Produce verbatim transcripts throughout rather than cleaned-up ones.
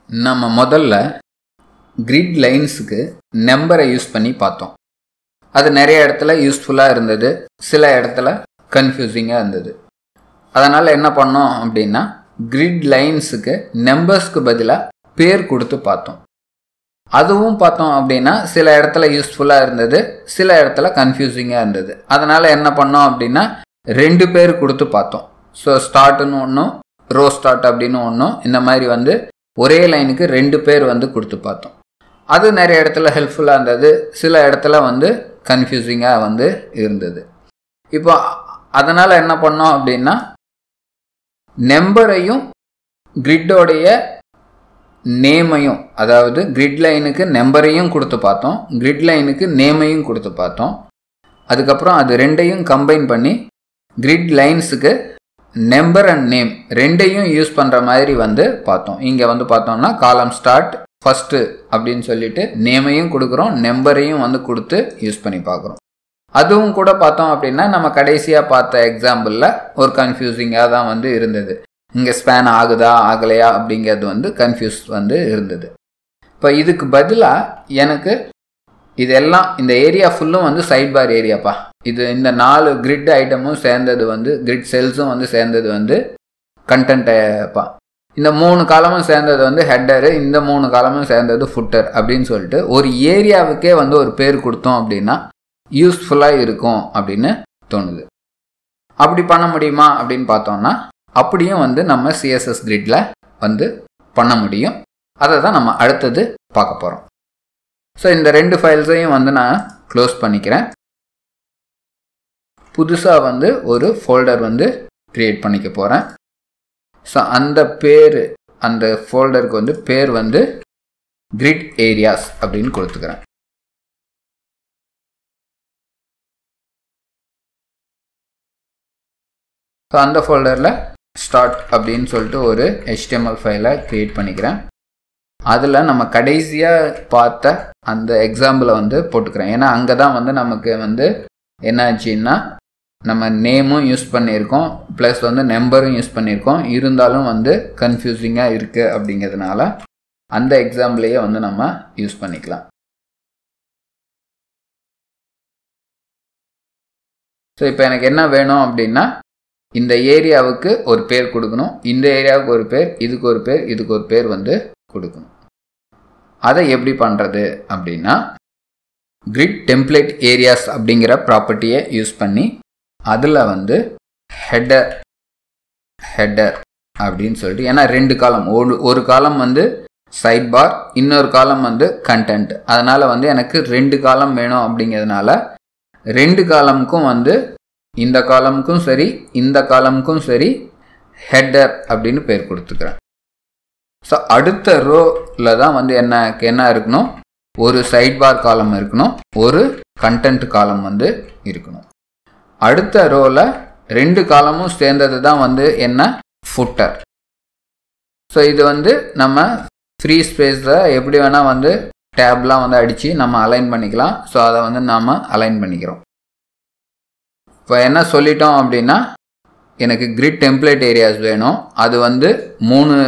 நம்ம முதல்ல கிரிட் லைன்ஸுக்கு நம்பரை யூஸ் பண்ணி பார்த்தோம். அது நிறைய இடத்துல யூஸ்ஃபுல்லாக இருந்தது, சில இடத்துல கன்ஃபியூசிங்காக இருந்தது. அதனால் என்ன பண்ணோம் அப்படின்னா கிரிட் லைன்ஸுக்கு நம்பர்ஸ்க்கு பதிலாக பேர் கொடுத்து பார்த்தோம். அதுவும் பார்த்தோம் அப்படின்னா சில இடத்துல யூஸ்ஃபுல்லாக இருந்தது, சில இடத்துல கன்ஃபியூசிங்காக இருந்தது. அதனால் என்ன பண்ணோம் அப்படின்னா ரெண்டு பேர் கொடுத்து பார்த்தோம். ஸோ ஸ்டார்ட்னு ஒன்றும் ரோ ஸ்டார்ட் அப்படின்னு ஒன்றும் இந்த மாதிரி வந்து ஒரே லைனுக்கு ரெண்டு பேர் வந்து கொடுத்து பார்த்தோம். அது நிறைய இடத்துல ஹெல்ப்ஃபுல்லாக இருந்தது, சில இடத்துல வந்து கன்ஃபியூசிங்காக வந்து இருந்தது. இப்போ அதனால் என்ன பண்ணோம் அப்படின்னா நம்பரையும் கிரிட்டோடைய நேமையும், அதாவது கிரிட் லைனுக்கு நம்பரையும் கொடுத்து பார்த்தோம், கிரிட் லைனுக்கு நேமையும் கொடுத்து பார்த்தோம். அதுக்கப்புறம் அது ரெண்டையும் கம்பைன் பண்ணி கிரிட் லைன்ஸுக்கு நம்பர் அண்ட் நேம் ரெண்டையும் யூஸ் பண்ணுற மாதிரி வந்து பார்த்தோம். இங்கே வந்து பார்த்தோம்னா காலம் ஸ்டார்ட் ஃபஸ்ட்டு அப்படின்னு சொல்லிட்டு நேமையும் கொடுக்குறோம், நம்பரையும் வந்து கொடுத்து யூஸ் பண்ணி பார்க்குறோம். அதுவும் கூட பார்த்தோம் அப்படின்னா நம்ம கடைசியாக பார்த்த எக்ஸாம்பிளில் ஒரு கன்ஃபியூசிங்காக தான் வந்து இருந்தது. இங்கே ஸ்பேன் ஆகுதா ஆகலையா அப்படிங்கிறது வந்து கன்ஃபியூஸ் வந்து இருந்தது. இப்போ இதுக்கு பதிலாக எனக்கு இதெல்லாம் இந்த ஏரியா ஃபுல்லும் வந்து சைட் பார் ஏரியாப்பா. இது இந்த நாலு கிரிட் ஐட்டமும் சேர்ந்தது வந்து கிரிட் செல்ஸும் வந்து சேர்ந்தது வந்து கண்டென்ட்டப்பா. இந்த மூணு காலமும் சேர்ந்தது வந்து ஹெட்டரு, இந்த மூணு காலமும் சேர்ந்தது ஃபுட்டர் அப்படின்னு சொல்லிட்டு ஒரு ஏரியாவுக்கே வந்து ஒரு பேர் கொடுத்தோம் அப்படின்னா யூஸ்ஃபுல்லாக இருக்கும் அப்படின்னு தோணுது. அப்படி பண்ண முடியுமா அப்படின்னு பார்த்தோம்னா அப்படியும் வந்து நம்ம சிஎஸ்எஸ் கிரிட்டில் வந்து பண்ண முடியும். அதை தான் நம்ம அடுத்தது பார்க்க போகிறோம். ஸோ இந்த ரெண்டு ஃபைல்ஸையும் வந்து நான் க்ளோஸ் பண்ணிக்கிறேன். புதுசாக வந்து ஒரு ஃபோல்டர் வந்து க்ரியேட் பண்ணிக்க போகிறேன். ஸோ அந்த பேர், அந்த ஃபோல்டருக்கு வந்து பேர் வந்து கிரிட் ஏரியாஸ் அப்படின்னு கொடுத்துக்கிறேன். ஸோ அந்த ஃபோல்டரில் ஸ்டார்ட் அப்படின்னு சொல்லிட்டு ஒரு ஹெச்டிஎம்எல் ஃபைலை க்ரியேட் பண்ணிக்கிறேன். அதில் நம்ம கடைசியாக பார்த்த அந்த எக்ஸாம்பிளை வந்து போட்டுக்கிறேன். ஏன்னா அங்கே தான் வந்து நமக்கு வந்து என்னாச்சுன்னா நம்ம நேமும் யூஸ் பண்ணியிருக்கோம், ப்ளஸ் வந்து நம்பரும் யூஸ் பண்ணியிருக்கோம், இருந்தாலும் வந்து கன்ஃபியூசிங்காக இருக்குது அப்படிங்கிறதுனால அந்த எக்ஸாம்பிளையே வந்து நம்ம யூஸ் பண்ணிக்கலாம். ஸோ இப்போ எனக்கு என்ன வேணும் அப்படின்னா இந்த ஏரியாவுக்கு ஒரு பேர் கொடுக்கணும், இந்த ஏரியாவுக்கு ஒரு பேர், இதுக்கு ஒரு பேர், இதுக்கு ஒரு பேர் வந்து கொடுக்கணும். அதை எப்படி பண்ணுறது அப்படின்னா கிரிட் டெம்ப்ளேட் ஏரியாஸ் அப்படிங்கிற ப்ராப்பர்ட்டியை யூஸ் பண்ணி அதில் வந்து ஹெட்டர் ஹெட்டர் அப்படின்னு சொல்லிட்டு, ஏன்னா ரெண்டு காலம், ஒரு ஒரு காலம் வந்து சைட் பார், இன்னொரு காலம் வந்து கண்டென்ட். அதனால் வந்து எனக்கு ரெண்டு காலம் வேணும் அப்படிங்கிறதுனால ரெண்டு காலமுக்கும் வந்து இந்த காலமுக்கும் சரி இந்த காலமுக்கும் சரி ஹெட்டர் அப்படின்னு பேர் கொடுத்துக்கிறேன். ஸோ அடுத்த ரோவில் தான் வந்து என்ன என்ன இருக்கணும், ஒரு சைட் பார் காலம் இருக்கணும், ஒரு கண்டென்ட் காலம் வந்து இருக்கணும். அடுத்த ரோவில் ரெண்டு காலமும் சேர்ந்தது தான் வந்து என்ன ஃபுட்டர். ஸோ இது வந்து நம்ம ஃப்ரீ ஸ்பேஸில் எப்படி வேணால் வந்து டேப்லாம் வந்து அடித்து நம்ம அலைன் பண்ணிக்கலாம். ஸோ அதை வந்து நாம் அலைன் பண்ணிக்கிறோம். இப்போ என்ன சொல்லிட்டோம் அப்படின்னா எனக்கு கிரிட் டெம்ப்ளேட் ஏரியாஸ் வேணும், அது வந்து மூணு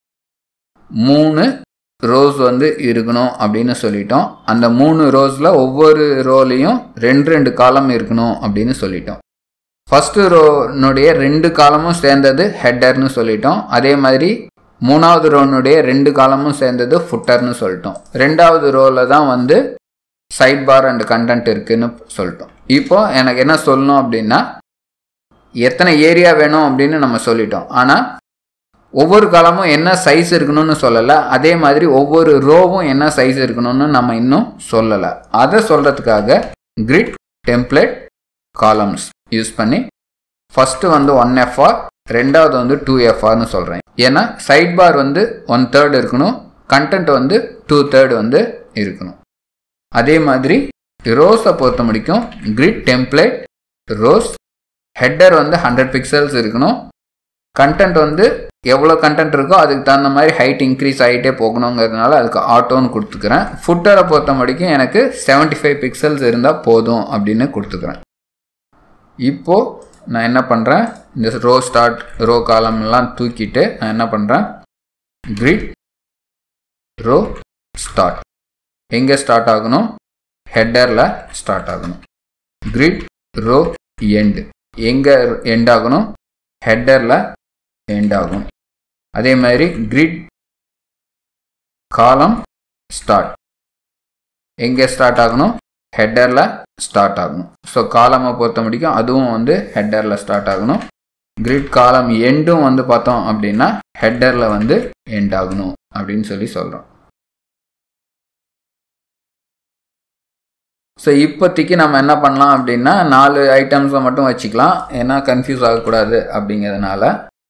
மூணு ரோஸ் வந்து இருக்கணும் அப்படின்னு சொல்லிட்டோம். அந்த மூணு ரோஸில் ஒவ்வொரு ரோலையும் ரெண்டு ரெண்டு காலம் இருக்கணும் அப்படின்னு சொல்லிட்டோம். ஃபஸ்ட்டு ரோனுடைய ரெண்டு காலமும் சேர்ந்தது ஹெட்டர்னு சொல்லிட்டோம். அதே மாதிரி மூணாவது ரோனுடைய ரெண்டு காலமும் சேர்ந்தது ஃபுட்டர்னு சொல்லிட்டோம். ரெண்டாவது ரோவில் தான் வந்து சைட் பார் அண்ட் கண்டென்ட் இருக்குன்னு சொல்லிட்டோம். இப்போ எனக்கு என்ன சொல்லணும் அப்படின்னா எத்தனை ஏரியா வேணும் அப்படின்னு நம்ம சொல்லிட்டோம். ஆனால் ஒவ்வொரு காலமும் என்ன சைஸ் இருக்கணும்னு சொல்லலை, அதே மாதிரி ஒவ்வொரு ரோவும் என்ன சைஸ் இருக்கணும்னு நம்ம இன்னும் சொல்லலை. அதை சொல்கிறதுக்காக கிரிட் டெம்ப்ளேட் காலம்ஸ் யூஸ் பண்ணி ஃபஸ்ட்டு வந்து ஒன் எஃப்ஆர், ரெண்டாவது வந்து டூ எஃப்ஆர்னு சொல்கிறேன். ஏன்னா சைட் பார் வந்து ஒன் தேர்ட் இருக்கணும், கண்டென்ட் வந்து டூ தேர்ட் வந்து இருக்கணும். அதே மாதிரி ரோஸை பொறுத்த முடிக்கும் கிரிட் டெம்ப்ளேட் ரோஸ் ஹெட்டர் வந்து ஹண்ட்ரட் பிக்சல்ஸ் இருக்கணும், கண்டென்ட் வந்து எவ்வளோ கண்டென்ட் இருக்கோ அதுக்கு தகுந்த மாதிரி ஹைட் இன்க்ரீஸ் ஆகிட்டே போகணுங்கிறதுனால அதுக்கு ஆட்டோன்னு கொடுத்துக்கிறேன். ஃபுட்டரை பொறுத்த முடிக்கும் எனக்கு செவன்ட்டி ஃபைவ் பிக்சல்ஸ் இருந்தால் போதும் அப்படின்னு கொடுத்துக்கிறேன். இப்போது நான் என்ன பண்ணுறேன், இந்த ரோ ஸ்டார்ட் ரோ காலம்லாம் தூக்கிட்டு நான் என்ன பண்ணுறேன், கிரிட் ரோ ஸ்டார்ட். எங்கே ஸ்டார்ட் ஆகணும்? ஹெட்டரில் ஸ்டார்ட் ஆகணும். Grid row end. எங்கே எண்ட் ஆகணும்? ஹெட்டரில் எண்ட் ஆகும். அதே மாதிரி கிரிட் காலம் ஸ்டார்ட். எங்கே ஸ்டார்ட் ஆகணும்? ஹெட்டரில் ஸ்டார்ட் ஆகணும். ஸோ காலமை பொறுத்த முடிக்கும் அதுவும் வந்து ஹெட்டரில் ஸ்டார்ட் ஆகணும். கிரிட் காலம் எண்டும் வந்து பார்த்தோம் அப்படின்னா ஹெட்டரில் வந்து எண்ட் ஆகணும் அப்படின்னு சொல்லி சொல்கிறோம். ஸோ இப்போதைக்கு நம்ம என்ன பண்ணலாம் அப்படின்னா நாலு ஐட்டம்ஸை மட்டும் வச்சுக்கலாம், ஏன்னா கன்ஃபியூஸ் ஆகக்கூடாது அப்படிங்கிறதுனால.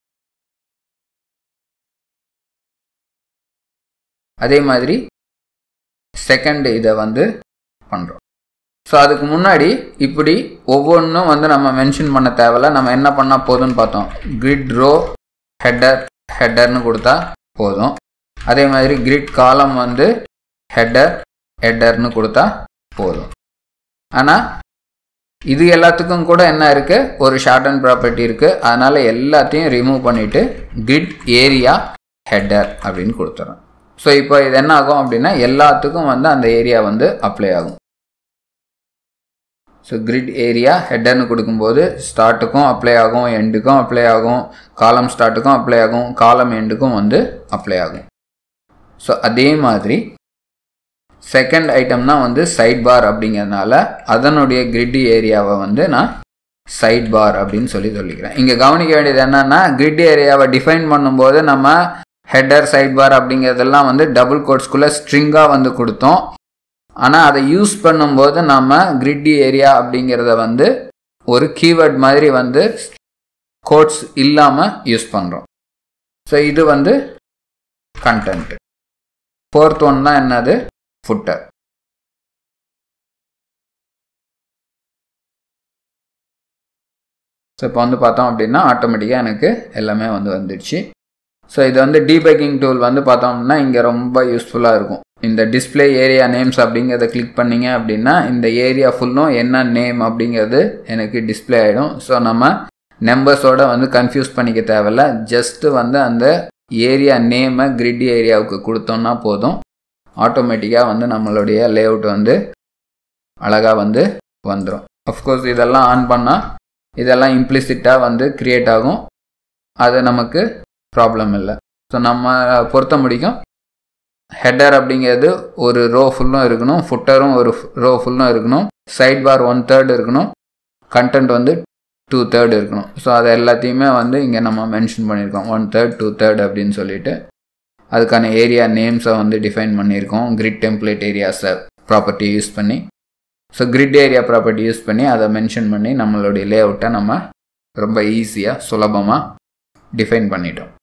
அதே மாதிரி செகண்ட் இதை வந்து பண்ணுறோம். ஸோ அதுக்கு முன்னாடி இப்படி ஒவ்வொன்றும் வந்து நம்ம மென்ஷன் பண்ண தேவையில்ல. நம்ம என்ன பண்ணால் போதும்னு பார்த்தோம். கிரிட் ரோ ஹெட்டர் ஹெட்டர்னு கொடுத்தா போதும். அதே மாதிரி கிரிட் காலம் வந்து ஹெட்டர் ஹெட்டர்னு கொடுத்தா போதும். ஆனால் இது எல்லாத்துக்கும் கூட என்ன இருக்குது? ஒரு ஷார்ட் அண்ட் ப்ராப்பர்ட்டி இருக்குது. அதனால் எல்லாத்தையும் ரிமூவ் பண்ணிவிட்டு கிரிட் ஏரியா ஹெட்டர் அப்படின்னு கொடுத்துறோம். ஸோ இப்போ இது என்ன ஆகும் அப்படின்னா எல்லாத்துக்கும் வந்து அந்த ஏரியா வந்து அப்ளை ஆகும். ஸோ கிரிட் ஏரியா ஹெட்டர்னு கொடுக்கும்போது ஸ்டார்ட்டுக்கும் அப்ளை ஆகும், எண்டுக்கும் அப்ளை ஆகும், காலம் ஸ்டார்ட்டுக்கும் அப்ளை ஆகும், காலம் எண்டுக்கும் வந்து அப்ளை ஆகும். ஸோ அதே மாதிரி செகண்ட் ஐட்டம்னா வந்து சைட் பார் அப்படிங்கிறதுனால அதனுடைய கிரிட் ஏரியாவை வந்து நான் சைட் பார் அப்படின்னு சொல்லி சொல்லிக்கிறேன். இங்கே கவனிக்க வேண்டியது என்னன்னா கிரிட் ஏரியாவை டிஃபைன் பண்ணும்போது நம்ம ஹெட்டர் சைட் பார் அப்படிங்கிறதெல்லாம் வந்து டபுள் கோட்ஸ்குள்ளே ஸ்ட்ரிங்காக வந்து கொடுத்தோம். ஆனால் அதை யூஸ் பண்ணும்போது நம்ம கிரிட் ஏரியா அப்படிங்கிறத வந்து ஒரு கீவேர்ட் மாதிரி வந்து கோட்ஸ் இல்லாமல் யூஸ் பண்ணுறோம். ஸோ இது வந்து கண்டென்ட். ஃபோர்த் ஒன் தான் என்னது? ஃபுட்டர். ஸோ இப்போ வந்து பார்த்தோம் அப்படின்னா ஆட்டோமேட்டிக்காக எனக்கு எல்லாமே வந்து வந்துடுச்சு. ஸோ இது வந்து டீபக்கிங் டூல் வந்து பார்த்தோம்னா இங்கே ரொம்ப யூஸ்ஃபுல்லாக இருக்கும். இந்த டிஸ்பிளே ஏரியா நேம்ஸ் அப்படிங்கிறத கிளிக் பண்ணிங்க அப்படின்னா இந்த ஏரியா ஃபுல்லும் என்ன நேம் அப்படிங்கிறது எனக்கு டிஸ்பிளே ஆகிடும். ஸோ நம்ம நம்பர்ஸோடு வந்து கன்ஃபியூஸ் பண்ணிக்க தேவையில்ல. ஜஸ்ட்டு வந்து அந்த ஏரியா நேமை கிரிட் ஏரியாவுக்கு கொடுத்தோன்னா போதும், ஆட்டோமேட்டிக்காக வந்து நம்மளுடைய லேஅவுட் வந்து அழகாக வந்து வந்துடும். அஃப்கோர்ஸ் இதெல்லாம் ஆன் பண்ணால் இதெல்லாம் இம்ப்ளிசிட்டாக வந்து க்ரியேட் ஆகும், அது நமக்கு ப்ராப்ளம் இல்லை. ஸோ நம்ம பொறுத்த முடிக்கும் ஹெட்டர் அப்படிங்கிறது ஒரு ரோ ஃபுல்லும் இருக்கணும், ஃபுட்டரும் ஒரு ரோ ஃபுல்லும் இருக்கணும், சைட் பார் ஒன் தேர்ட் இருக்கணும், கண்டென்ட் வந்து டூ தேர்ட் இருக்கணும். ஸோ அதை எல்லாத்தையுமே வந்து இங்கே நம்ம மென்ஷன் பண்ணியிருக்கோம். ஒன் தேர்ட் டூ தேர்ட் அப்படின்னு சொல்லிட்டு அதுக்கான ஏரியா நேம்ஸை வந்து டிஃபைன் பண்ணியிருக்கோம் கிரிட் டெம்ப்ளேட் ஏரியாஸை ப்ராப்பர்ட்டி யூஸ் பண்ணி. So grid area property use பண்ணி அதை மென்ஷன் பண்ணி நம்மளுடைய லேஅவுட்டை நம்ம ரொம்ப ஈஸியாக சுலபமாக டிஃபைன் பண்ணிட்டோம்.